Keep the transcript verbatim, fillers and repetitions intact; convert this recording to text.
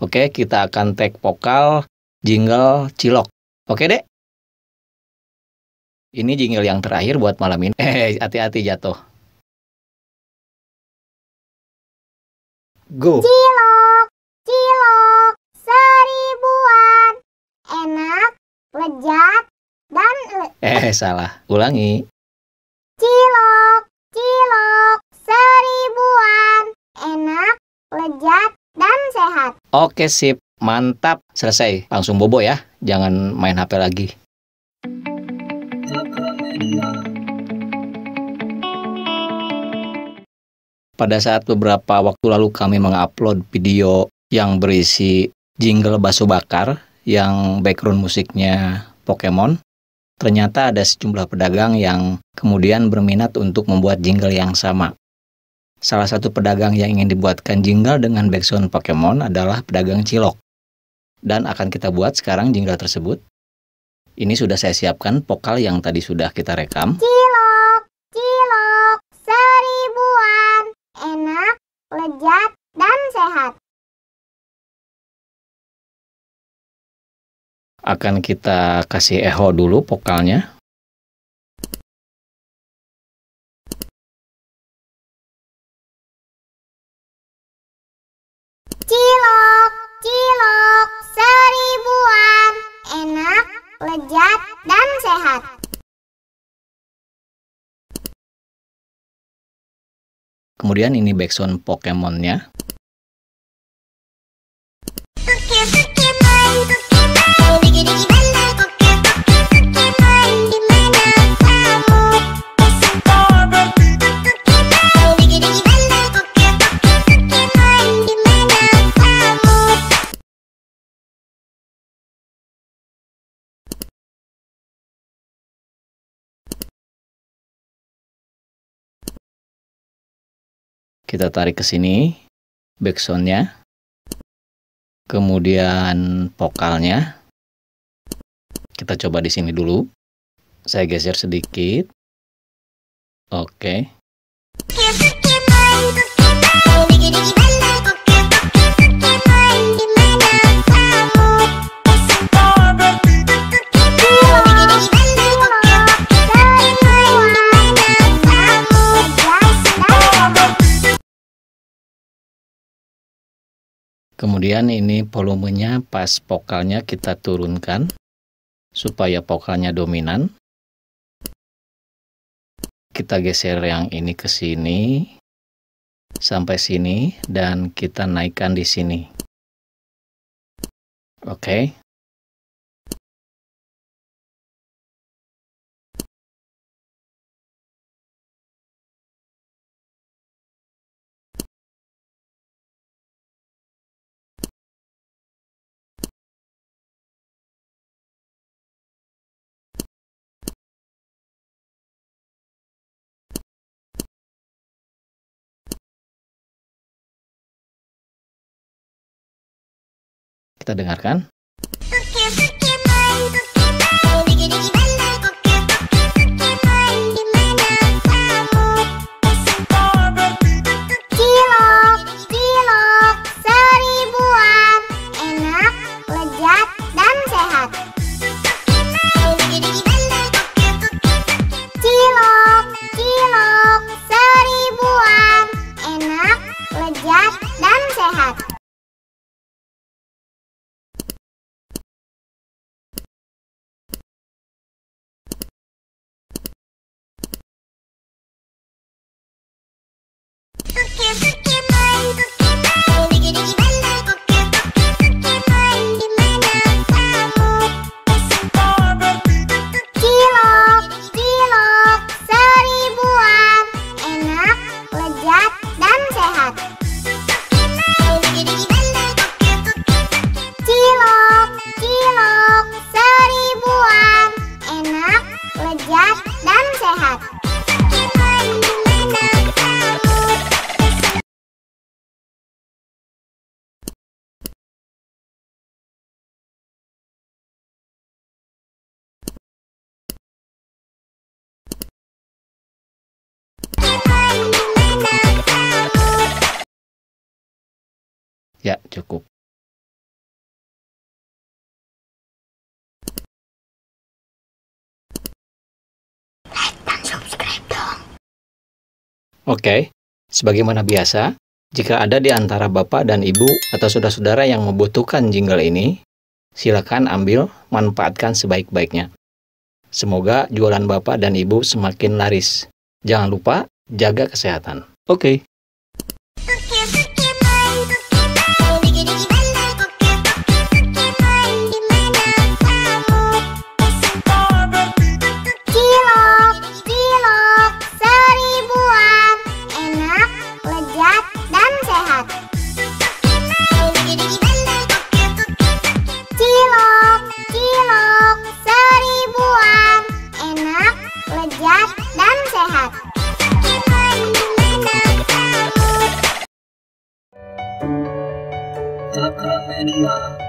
Oke, kita akan tag vokal jingle Cilok. Oke, Dek? Ini jingle yang terakhir buat malam ini. Eh, hati-hati jatuh. Go. Cilok, cilok, seribuan. Enak, lezat, dan le- Eh, salah. Ulangi. Cilok, cilok, seribuan. Enak, lezat, dan sehat. Oke, sip. Mantap. Selesai. Langsung bobo ya. Jangan main H P lagi. Pada saat beberapa waktu lalu kami mengupload video yang berisi jingle bakso bakar yang background musiknya Pokemon, ternyata ada sejumlah pedagang yang kemudian berminat untuk membuat jingle yang sama. Salah satu pedagang yang ingin dibuatkan jingle dengan background Pokemon adalah pedagang cilok. Dan akan kita buat sekarang jingle tersebut. Ini sudah saya siapkan vokal yang tadi sudah kita rekam. Cilok, cilok, seribuan. Enak, lezat, dan sehat. Akan kita kasih echo dulu vokalnya. Cilok, cilok, seribuan. Enak, lezat, dan sehat. Kemudian ini backsound Pokemon-nya. Kita tarik ke sini, backsound-nya, kemudian vokalnya. Kita coba di sini dulu. Saya geser sedikit. Oke. Kemudian ini volumenya pas vokalnya kita turunkan supaya vokalnya dominan. Kita geser yang ini ke sini sampai sini dan kita naikkan di sini. Oke. Kita dengarkan. Cilok, cilok, seribuan. Enak, lezat, dan sehat. Cilok, cilok, seribuan. Enak, lezat, dan sehat. Cilok, cilok, seribuan. Enak, lezat, dan sehat. Cilok, cilok, seribuan. Enak, lezat, dan sehat. Ya, cukup. Oke, sebagaimana biasa, jika ada di antara Bapak dan Ibu atau saudara-saudara yang membutuhkan jingle ini, silakan ambil, manfaatkan sebaik-baiknya. Semoga jualan Bapak dan Ibu semakin laris. Jangan lupa jaga kesehatan. Oke. Cilok, cilok, seribuan, enak, lezat, dan sehat. Cilok, cilok, seribuan, enak, lezat, dan sehat. Media